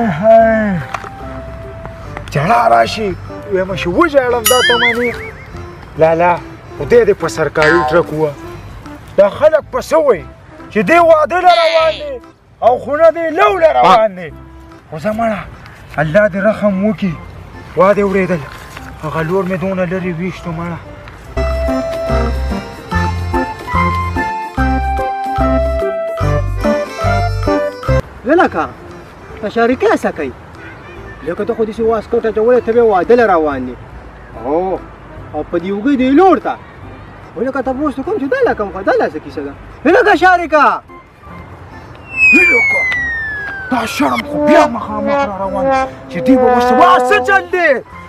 هاي جړا راشي وایم چې وژاړم دا ته منې لالا خدای دې په سرکاري ټرک ووه دا خلک په څه وایي چې دی واده له روان دی او خونه دی لو له روان دی خو زه مړه الله دې رحم وکړي واده اورېدل هغه لور مې دونه لرې ویشتو مړه لکه شریکه څه کوي لکه ته خو داسې واسکټ اچولی ته بیا واده له روان دي او په دې اوږه دی لور ته وایي لکه تپوس کوم چې دا لا کوم خو دا لا څه کیسه ده لکه شریکه لکه دا شرم خو بیا مخامخ را روان دی چې دوی به ورته وایي څه چل دی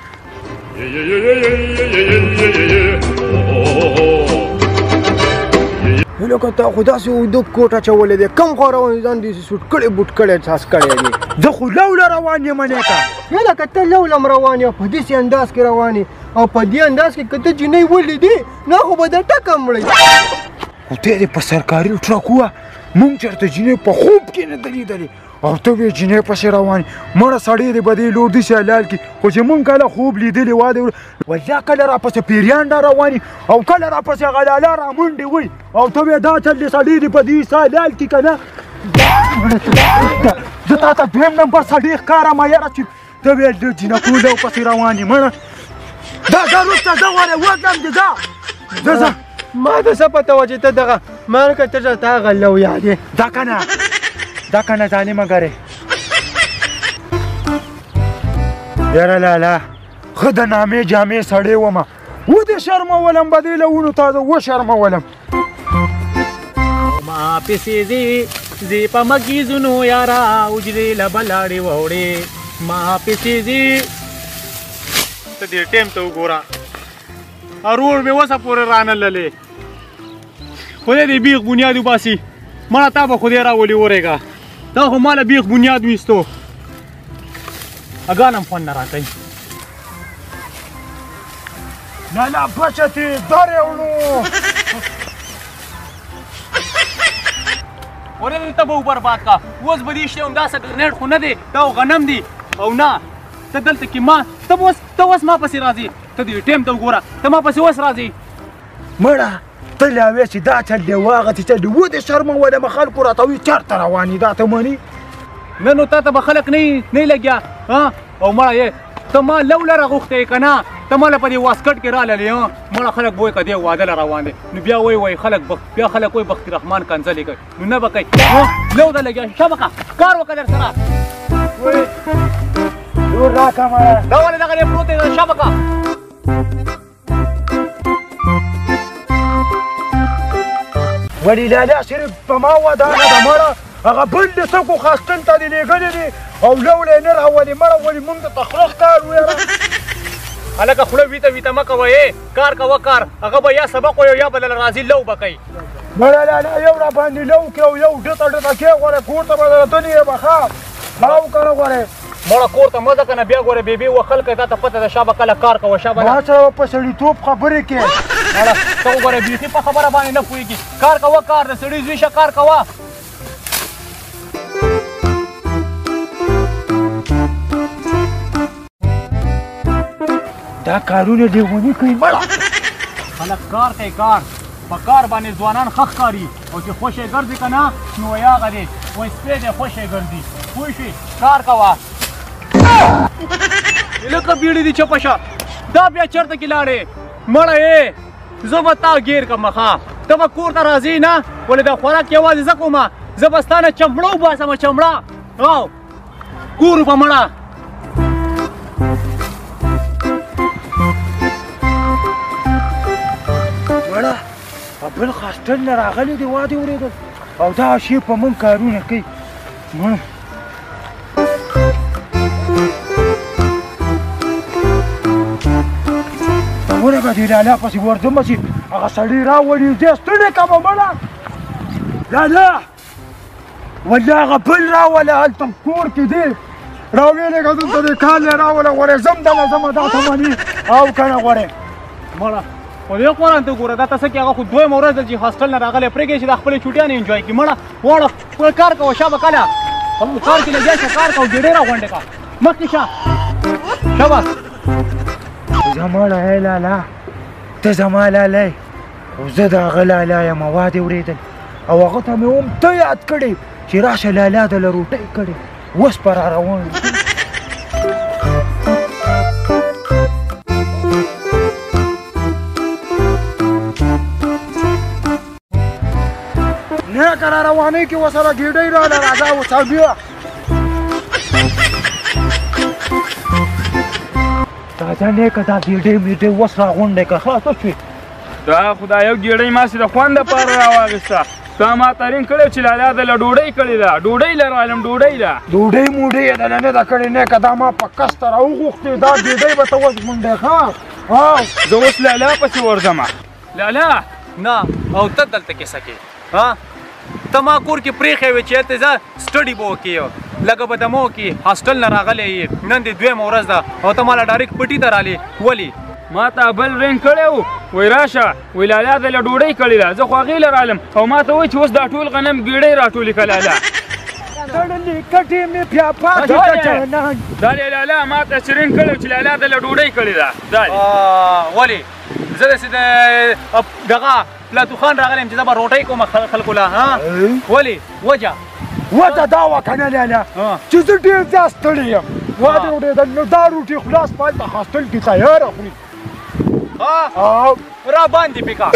لکه تا خو داسې اوږده کوټ اچولی دی کم خوا روان ځان داسې سوټ کړی بوټ کړی احساس کړی دی زه خو لوله روان یم منې ته لکه ته لولم روان یې په داسې انداز کې روان یې او په دې انداز کې که ته جینۍ ولیدې نه خو به د ټکه مړی خدای دې په سرکاري ټرک ووه مونږ چېرته جینۍ په خوب کې نه ده لیدلې او ته وې جینۍ پسې روان یې مړه سړی دې به دې لور داسې حلال کړي خو چې مونږ کله خوب لیدلې واده والله کله راپسې پیریان را روان یي او کله راپسې غلاله را منډې وي او ته وې دا چل دې سړی دې په دې سا حلال کړي که نه زه تا ته دویم نمبر سړی ښکارم یاره چې ته وې د جینکو لو پسې روان یې مړه دا وروسته زه وارې وځم دې دا زه ما ته څه پته وه چې ته دغه ما لکه ته تا هغه لو یادې دا کنه ظالمه ګرې یاره لالا ښه د نامې جامې سړی ومه ودې شرمولم به دې له ونو تازه وشرمولم ما پسې ځي په مګیزونو یاره اجرې له بلاړې ووړې ما پسې ځي ته دې ټیم ته وګوره ارور مې وسه پورې رانللې خدای دې بیخ بنیاد وباسي مړه تا به خدای راولي ورېږه تا خو ماله بیخ بنیاد ویستو اګانم خوند نه راکوي لالا بچه تې درې وړو ورې ته به برباد کا اوس به دې شی همدا سګرنیټ خو نه دی دا غنم دی او نه ته دلته کې ما ته اوس ما پسې راځې ته دې ټیم ته وګوره ته ما پسې اوس راځې مړه ته لا وې چې دا چل دی واغه چې چل دی ودې شرمولم خلکو راته وایي چېرته روان یې دا ته منې نه نو تا ته به خلک نه لګیا او مړه یې ته ما لوله راغوښتی که نه ته ماله په دې واسکټ کې راللې مړه خلک به وایي که دی واده له روان دی نو بیا وایي خلک وایي بختي رحمان کنځلې کوي نو نه به کوي لو ته لګیا شبکه کار وکړه در سره لور راکړه مړه دا ولې دغه دی پروت دی شبکه ولې لالا صرف په ما ودانه ده مړه هغه بل د څوکو خاستن ته دې لېږلې دي او لوله یې نه راولې مړه ولې مونږ ته تخلق کار ویاره هلکه خوله ویته مه کوه کار کوه کار هغه به یا سبق وایي یا به دله راځي لو به کوي مړه لالا یو را باندې لو کې او یو ډته کې غواړې کور ته به درتلې یې به ښه لو کنه غواړې مړه کور ته مه ځه که نه بیا ګوره بېبې وخل کوي تا ته پته ده شابه کله کار کوه شابه ما سره په سړیتوب خبرې کې مړه ته وګوره بیخي په خبره باندې نه پوهېږي کار کوه کار د سړي زوی شه کار کوه دا کارونه لیوني کوي مړه خلک کار کوي کار په کار باندې ځوانان ښه ښکاري او چې خوشې ګرځي که نه نو وایي هغه دی وایي سپی دی خوشې ګرځي پوه شوې کار کوه لکه بیړې دي چپه شه دا بیا چېرته کې لاړې مړه یې زه به تا ګیر کړم ښه ته به کور ته راځې نه ولې دا خوراک یوازې زه کومه زه به ستا نه چمړه وباسم چمړه او ګورو به مړه مړه بل خاستن نه راغلی دی واده اورېدل او دا شی په مونږ کارونه کوي مړه وره به دې لالا پسې ورځم چې هغه سړی راولي دې ستړې کړمه مړه لالا والله هغه بل راوله هلته کور کې دی راویلېږه دلته دې کال یې راوله غوړې ځم دله ځمه دا ته مني او که نه غوړې مړه خو دې قرآن ته ګوره دا ته څه کې هغه خو دویمه ورځ ده چې هاسټل نه راغلی پرېږدي چې دا خپلې چوټیانې انجوای کړي مړه واړه کار کوه شابه کله هم کار کې لګیا شه کار کوو ګېډې راغونډې کا مخکې شه شاباس زما لالی لالا ته زما لالی خو زه د هغه لالا یم ما دې اورېدل او هغه ته مې هم ته یاد کړې چې راشه لالا دله روټۍ کړې اوس به را روان نیکه را روانۍ کې ورسره ګېډۍ راله راځه اوسه بیا راځه نیکه دا ګېډۍ مېډۍ اوس راغونډې که خلاصه شوې دا خدای یو ګېډۍ ماسې د خوند دپاره راواخېسته تا ما ترین کړی چې لالا دله ډوډۍ کړې ده ډوډۍ له رالم ډوډۍ ده ډوډۍ موډۍ یې دله نه ده کړې نیکه دا ما په کسته راوغوښتې دا ګېډۍ به ته اوس غونډې ښه زه اوس لالا پسې ورځمه لالا نه او ته دلته کیسه کې ها ته ما کور کې پرېښی وې چې هلته ځه سټډي به وکړې لږه به دمه وکړې هاسټل نه راغلی یې نن دې دویمه ورځ ده او ته ماله ډایرکټ پټي ته رالې ولې ما ته بل رنګ کړی و وایي راشه وایي لالا دله ډوډۍ کړې ده زه خو هغې له رالم او ما ته وایي چې اوس دا ټول غنم ګېډۍ راټولې که لالا تړلې کټې مې بیا پاتې کټنان دا دی لالا ما ته چې رنګ کړی و چې لالا دله ډوډۍ کړې ده دا دی ولې زه داسې د دغه پلاتو خان راغلی یم چې زه به روټۍ کوم خلکو له ها ولې وجه وجه دا وه که نه لالا چې زه ډېر زیات ستړی یم واده اورېدل نو دا روټي خلاص په هلته هاسټل کې تیاره خوري را باندې پیکا